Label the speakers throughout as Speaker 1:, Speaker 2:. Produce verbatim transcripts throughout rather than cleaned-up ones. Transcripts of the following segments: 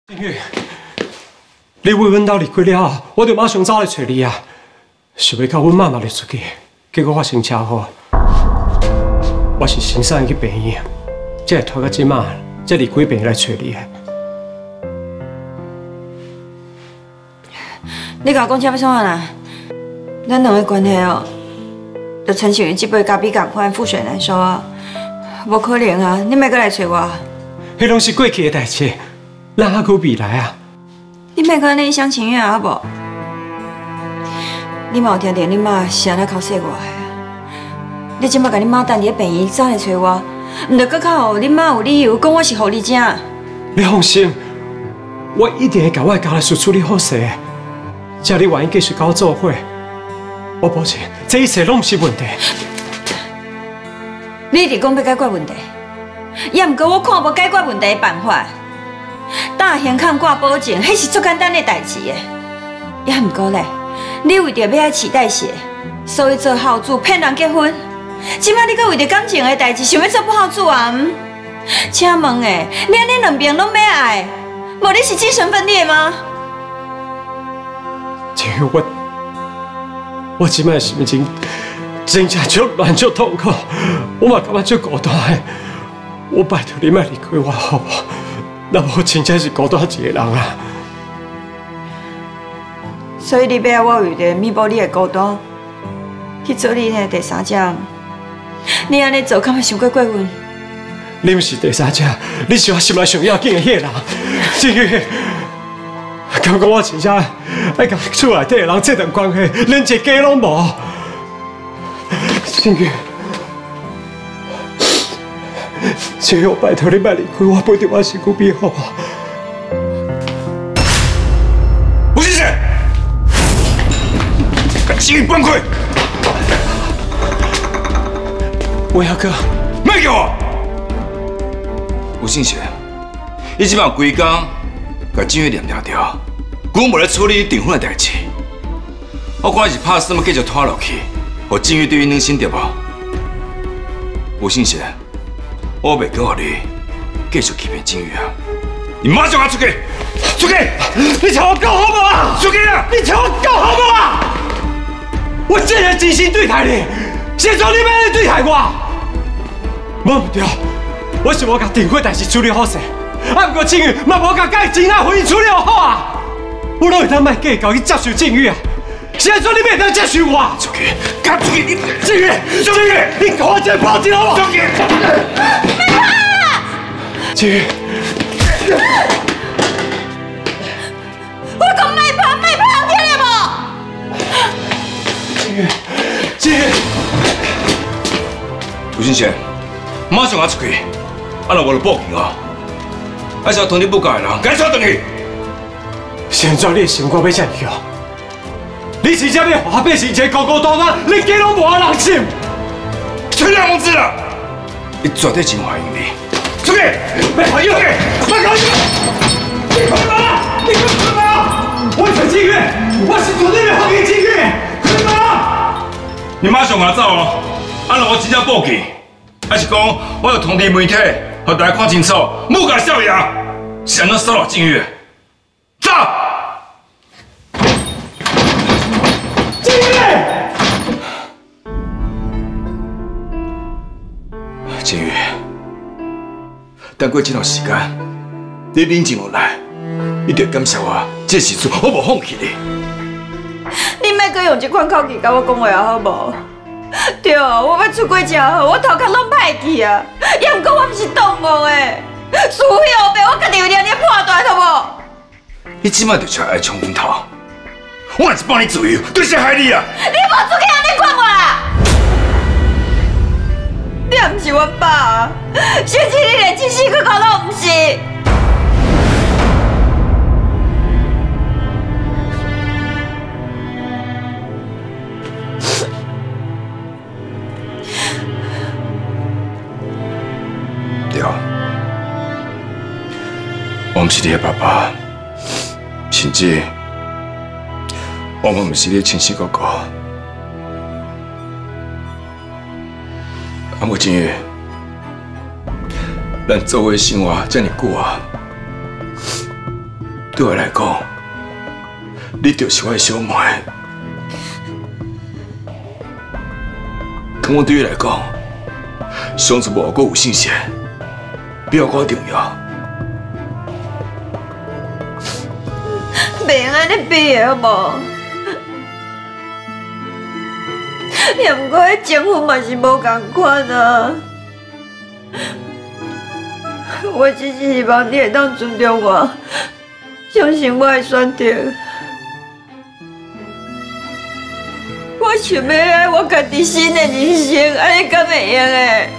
Speaker 1: 静宇，你为阮兜离开了后，我就马上走来找你啊！想要到阮妈妈就出去，结果发生车祸，我是先送伊去病院，才会拖到即马，才离开病院来找你的。
Speaker 2: 你甲我讲这要创啥啦？咱两个关系哦，就亲像即杯咖啡共款覆水难收啊！无可能啊！你莫过来找我。
Speaker 1: 迄拢是过去的代志，咱还有未来啊！
Speaker 2: 你莫过安尼一厢情愿啊，好无？你嘛有听到你妈是安怎哭说我的？你即摆甲你妈等伫病院走来找我，毋着搁靠你妈有理由讲我是狐狸精？
Speaker 1: 你放心，我一定会甲我的家事处理好势。只要你愿意继续甲我做伙，我保证这一切拢毋是问题。
Speaker 2: 你一直讲要解决问题，也毋过我看无解决问题的办法。打现康挂保证，迄是足简单的代志的。也毋过咧，你为着要爱饲代谢，所以做孝子骗人结婚。即摆你搁为着感情的代志，想要做不孝子啊？嗯，请问诶，你安尼两边拢要爱，无你是精神分裂吗？
Speaker 1: 这个我，我即摆心情真正足乱足痛苦，我嘛感觉足孤单的。我拜托你莫离开我好无？那我真正是孤单一个人啊！
Speaker 2: 所以你要我为着弥补你的孤单，去做你的第三者，你安尼做，敢会伤过过分？
Speaker 1: 你毋是第三者，你是我心内上要紧的迄个人。至于，刚刚我真正爱甲厝内底的人这段关系，连一个家拢无。至于，只有拜托你莫离开我，保证我身躯变好啊！
Speaker 3: 吴先生，把金玉崩溃！
Speaker 1: 文耀哥，
Speaker 3: 卖给我！吴信贤，你即摆规工把金玉念掉掉，我无咧处理订婚的代志。我看你是拍算要继续拖落去，互金玉对伊软心对无？吴信贤，我袂跟互你继续欺骗金玉啊！你马上出去！出去！
Speaker 1: 你请我够好无啊？
Speaker 3: 出去啊！
Speaker 1: 你请我够好无啊？我真系真心对待你，现在你要来对待我？无唔对，我想我甲订婚代志处理好势，啊，不过静宇嘛无甲甲伊真爱婚姻处理好啊！我拢会当卖计较去接受静宇啊！现在你袂当接受我？
Speaker 3: 出去！赶出去！你
Speaker 1: 静宇，静宇，你给我这报警好不好？
Speaker 3: 出去！
Speaker 1: 静宇，
Speaker 2: 我讲卖跑卖跑，听见无？
Speaker 1: 静宇，静宇，
Speaker 3: 吴信贤，马上啊出去！啊，若无就报警哦！啊，是要通知不改的人，赶紧转去！
Speaker 1: 现在你的心肝要怎样？你真正要让我变成一个孤孤单单，你家拢无人信？
Speaker 3: 全然无知了！你绝对真欢迎你！出去！
Speaker 1: 别跑！出去！别跑！你快跑！你快跑！我是静宇，我是绝对要放你静宇！快跑！
Speaker 3: 你马上拿走哦！啊，若我真正报警，还是讲我要通知媒体，让大家看清楚，木改少爷是安怎骚扰静宇？走！
Speaker 1: 静宇！
Speaker 3: 静宇，等过这段时间，你冷静落来，一定要感谢我，这时阵我无放弃你。
Speaker 2: 你莫搁用这款口气甲我讲话啊，好无？对，我要出轨真好，我头壳拢歹去啊，也毋过我毋是动物诶，是非黑白，我家己有两日判断，好无？
Speaker 3: 你即摆就出来爱冲阮头，我若是帮你自由，对谁害你啊？
Speaker 2: 你无出去安尼管我啦！你也毋是阮爸啊，甚至你连亲生哥哥都毋是。
Speaker 3: 对，我毋是你的爸爸，甚至我嘛毋是你的亲生哥哥。啊，母亲，咱做伙生活这么久啊， 对我来讲，你就是我的小妹。跟我对你来讲，相处无够有信心，比我重要。
Speaker 2: 袂用安尼比的好无？也毋过迄情妇嘛是无共款啊。我只是希望你会当尊重我，相信我的选择。我想要爱我家己新的人生，安尼敢会用的？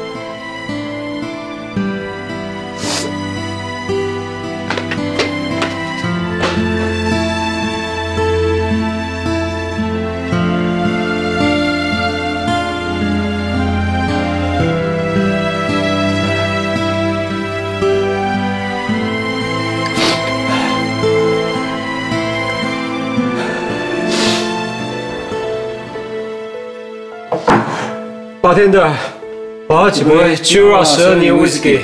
Speaker 1: 八天的，我要一杯酒肉十二年威士忌。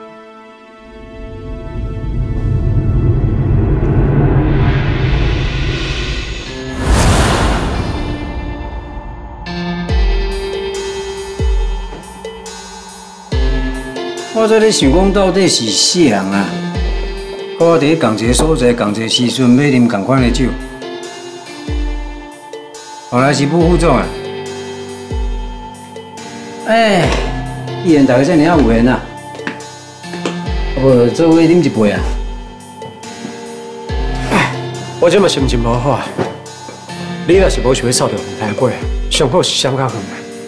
Speaker 4: 我在咧想讲，到底是谁人啊？我伫同一个所在、同一个时阵，要啉同款的酒，原来是副副总啊！哎，既然大家这么有缘啊，无做伙啉一杯啊！
Speaker 1: 哎，我这嘛心情无好，你若是无想要扫掉台杯，上好是闪较远。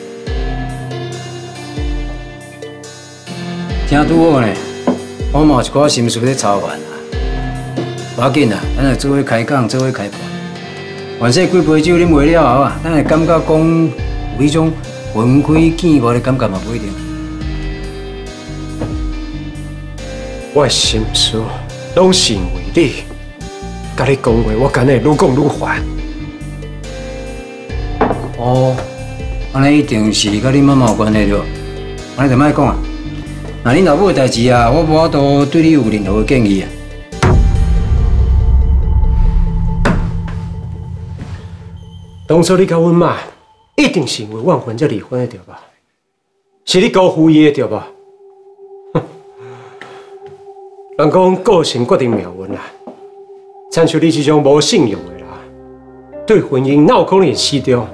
Speaker 4: 真拄好呢，我嘛有一寡心事咧操烦啊。无要紧啊，咱来做伙开讲，做伙开盘。完说几杯酒啉袂了后啊，咱会感觉讲有迄种魂开见悟的感觉嘛，不一定。
Speaker 1: 我的心事拢是因为你，甲你讲话，我干会愈讲愈烦。
Speaker 4: 哦，安尼一定是甲你妈妈有关系着，安尼就莫讲啊。那恁老母的代志啊，我无法度对你有任何建议啊。
Speaker 1: 当初你甲阮妈，一定是因为怨恨才离婚的对吧？是你辜负伊的对吧？哼！人讲个性决定命运啦，亲像你这种无信用的人，对婚姻哪有可能会死掉？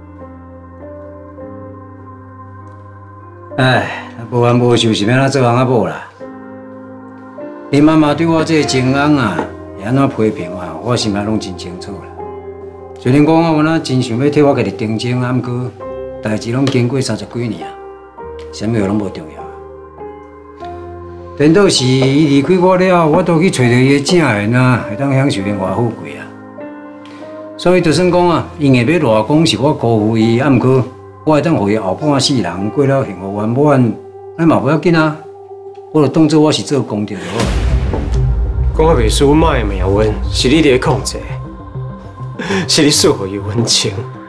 Speaker 4: 哎，无冤无仇是要哪做翁仔某啦？你妈妈对我这个情翁啊，会安怎批评啊？我心内拢真清楚啦。虽然讲我原来真想要替我家己澄清啊，毋过代志拢经过三十几年啊，啥物事拢无重要。颠倒是伊离开我了，我都去找到伊的正缘啊，会当享受荣华富贵啊。所以就算讲啊，因会要偌讲是我辜负伊，啊，毋过我会当互伊后半世人过了幸福圆满，那嘛不要紧啊。我就当作我是做功德就好。
Speaker 1: 讲啊，袂输阮妈的命运是你伫控制。是你说互伊温情。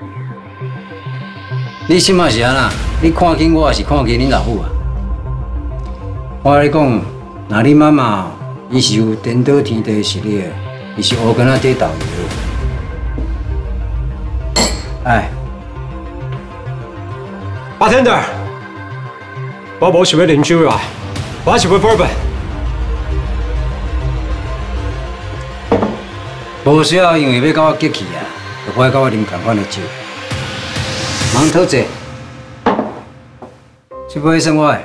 Speaker 4: 你心嘛是安那？你看紧我，还是看紧恁老母啊？我甲你讲，那你妈妈伊是有颠倒天地实力的，伊是乌干仔底豆油。哎，
Speaker 1: 阿天德，我无想要啉酒啊，我是要 bourbon。
Speaker 4: 无需要因为要甲我激气啊，就快甲我啉同款的酒。忙讨债，这杯算我的。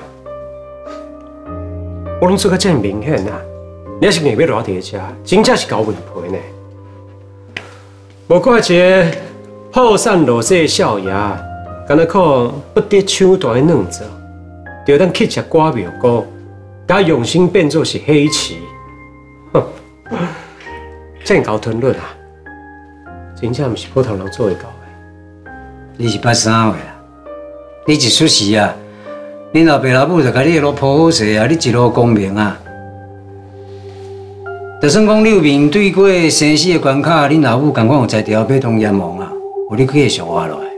Speaker 1: 我拢做甲这么明显啊！你还是硬要落地遮，真正是搞问题呢。无怪一个好散落雪的少爷，敢若靠不得抢大的软做，就当去食瓜苗糕，甲用心变作是黑棋。哼！这样搞吞论啊，真正毋是普通人做会到的。
Speaker 4: 你是八三岁啊？你一出世啊，恁老爸老母就甲你的路铺好势啊，你一路功名啊。就算讲你有面对过生死的关卡，恁老母共款有才调要通阎王啊，有你继续活落来。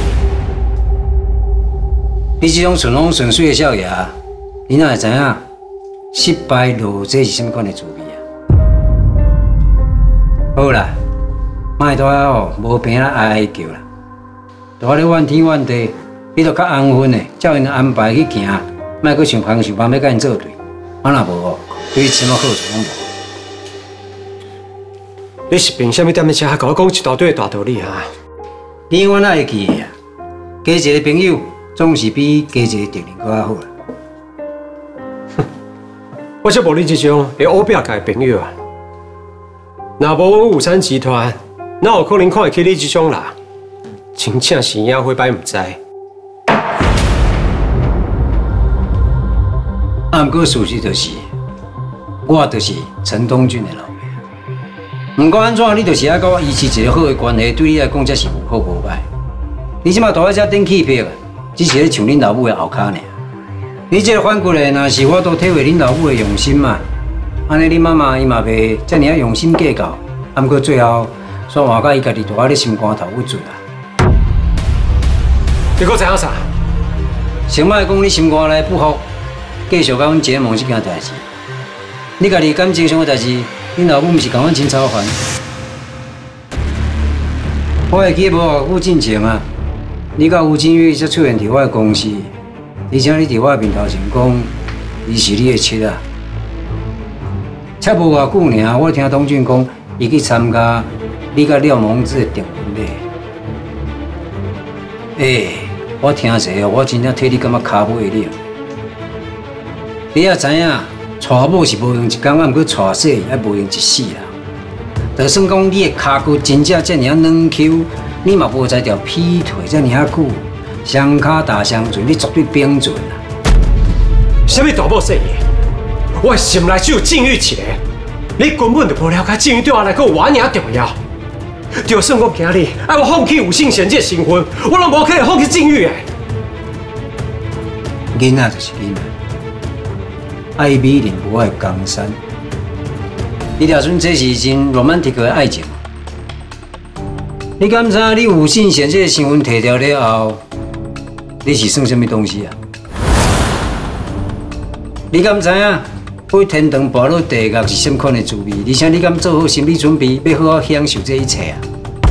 Speaker 4: 你这种顺风顺水的少爷，你哪会知影失败落这是什么款的滋味啊？ 好啦，莫在哦，无病啊哀哀叫啦。大咧怨天怨地，你着较安分的，照因安排去行，莫阁想方想法要甲因作对。啊若无哦，对你什么好处拢无。
Speaker 1: 你是凭啥物踮咧遮甲我讲一大堆大道理啊？
Speaker 4: 你永远爱会记的啊，加一个朋友总是比加一个敌人搁较好啦。
Speaker 1: 我才无你这种会乌白界的朋友啊！若无阮五山集团，哪有可能看会起你这种人？真正是影灰摆唔知。
Speaker 4: 啊，毋过事实就是，我就是陈东俊的老爸。毋管安怎，你就是爱甲我维持一个好的关系，对你来讲才是有好无歹。你即马大在遮顶起票，只是咧像恁老母的后骹尔。你这个反骨的，若是我都体会恁老母的用心嘛，安尼恁妈妈伊嘛袂遮尔啊用心计较，啊，毋过最后煞换甲伊家己大在咧心肝头郁水啦。
Speaker 1: 你搁知影啥？
Speaker 4: 先莫讲你心肝内不服，继续甲阮结盟这件代志。你家己感情上的代志，恁老母毋是甲阮真操烦。我会记无偌久进前啊，你甲吴金玉才出现伫我的公司。而且你伫我面头前讲，伊是你的妻啊，才无偌久尔，我听董俊讲，伊去参加你甲廖蒙志的订婚礼。诶、欸，我听者哦，我真正替你感觉骹尾了。你也知影，娶某是无用一工，啊，毋过娶死还无用一世啦。就算讲你的骹骨真正遮尔啊软 Q， 你嘛无才调劈腿遮尔啊久。双脚打相准，你绝对标准啊！
Speaker 1: 什么大某细爷？我心内只有境遇一个，你根本就无了解境遇对我来讲有偌尔重要。就算我今日爱我放弃吴信贤这身份，我拢无可能放弃境遇的。
Speaker 4: 囡仔就是囡仔，爱美人不爱江山。你条阵这是真 romantic 的爱情。你敢知你有信贤这个身份摕掉了后？你是算什么东西啊？你敢知影飞天堂跋落地狱是什款的滋味？而且你敢做好心理准备，要好好享受这一切啊？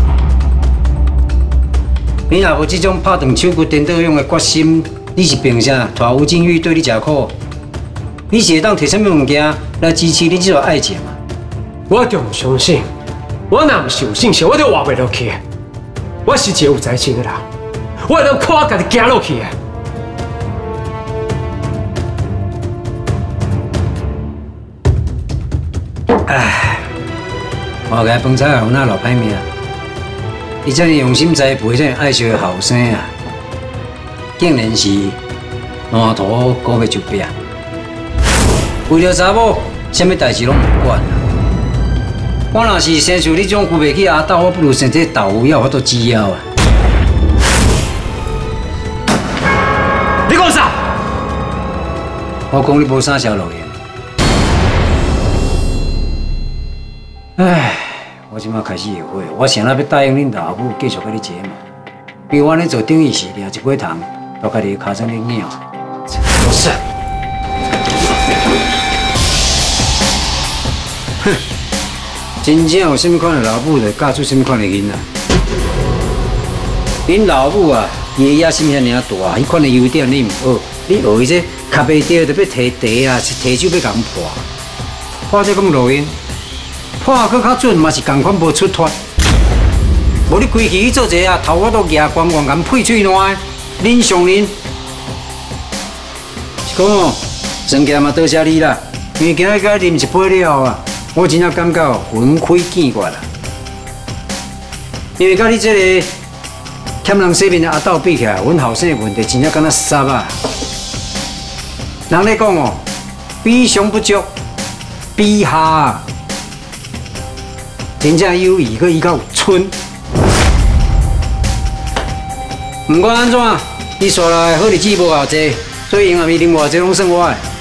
Speaker 4: 你若无这种拍断手骨颠倒用的决心，你是凭啥带吴金玉对你吃苦？你是会当摕什么物件来支持你这段爱情啊？
Speaker 1: 我就唔相信，我若唔是有信心，我就活袂落去。我是一个有才情的人。我会当靠我家己行落去的。
Speaker 4: 唉，我家饭菜有哪老歹命？你这样用心栽培，这样爱惜的后生啊，竟然是烂土过袂就壁。为了查某，什么代志拢唔管。我若是生像你这种扶袂起阿斗，我不如生这豆腐要我都煮要啊！
Speaker 1: 你讲啥？
Speaker 4: 我讲你无啥小路用。唉，我即马开始后悔，我想要要答应恁老母继续甲你结盟，因为我安尼做等于是掠一尾糖，到家己的骹上咧咬。
Speaker 1: 不是。
Speaker 4: 哼，真正有什么款的老母，就嫁出什么款的囡仔。恁老母啊！伊的野心遐尔大，迄款的优点你唔学，你学伊这卡袂着，就要摕茶啊，提手要共破，破这咁录音，破搁较准嘛是共款无出脱。无你规气去做这啊，头发都牙光光，咁配嘴烂，恁上恁。是讲哦，生家嘛多谢你啦，因为今日甲啉一杯了啊，我真正感觉魂开见怪啦。因为甲你这个。欠人洗面的阿斗比起来，阮后生的问题真正敢若杀啊！人咧讲哦，比上不足，比下真正友谊搁伊较有春。不管安怎，你带来的好日子无偌济，所以永远面啉偌济拢算我的。